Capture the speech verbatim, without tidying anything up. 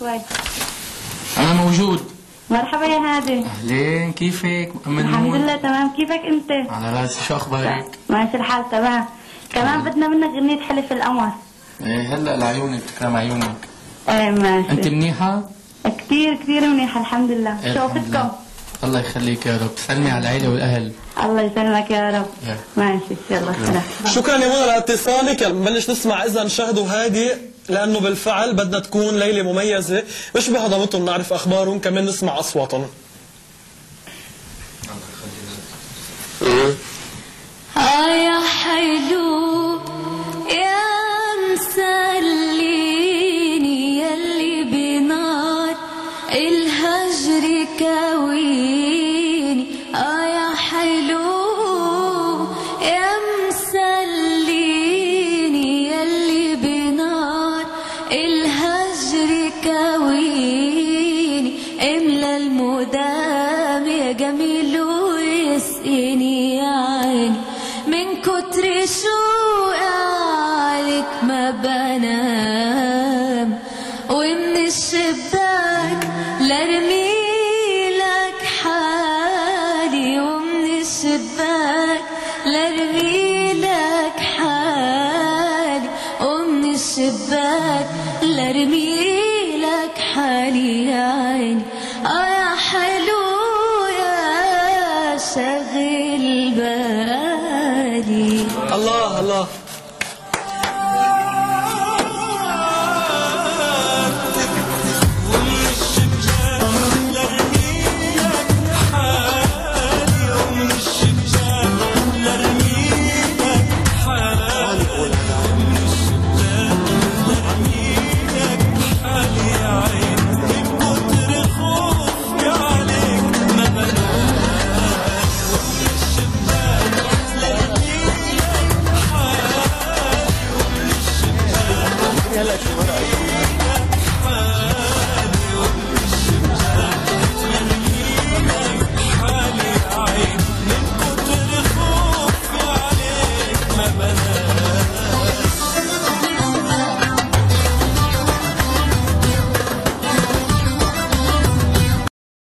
شوي. أنا موجود. مرحبا يا هادي. أهلين، كيفك؟ الحمد لله تمام، كيفك أنت؟ على راسي، شو أخبارك؟ ماشي الحال تمام. كمان بدنا منك غنية حلف القمر. إيه هلا لعيونك، تكرم عيونك. إيه ماشي. أنت منيحة؟ كثير كثير منيحة الحمد لله. إيه شوفتكم. الله يخليك يا رب، سلمي على العيلة والأهل. الله يسلمك يا رب. يا. ماشي يلا سلام. شكرا يا منى لاتصالك. بنبلش نسمع اذا شهدوا هادي، لانه بالفعل بدنا تكون ليله مميزه مش بهضمتهم، نعرف اخبارهم كمان نسمع اصواتهم. اه يا حلو يا مسليني يلي بنار الهجر كويني. اه يا حلو يا مسليني يلي بنار الهجر كويني. املى المدام يا جميل ويسقيني يا عيني من كتر شوقي عليك ما بنام. ومن الشباك لارمي لك حالي، ومن الشباك لارمي لك حالي، ومن الشباك لارمي لك حالي يا عيني. اه يا حلو يا شاغل بالي. الله الله. من كتر خوفي عليك ما بنام.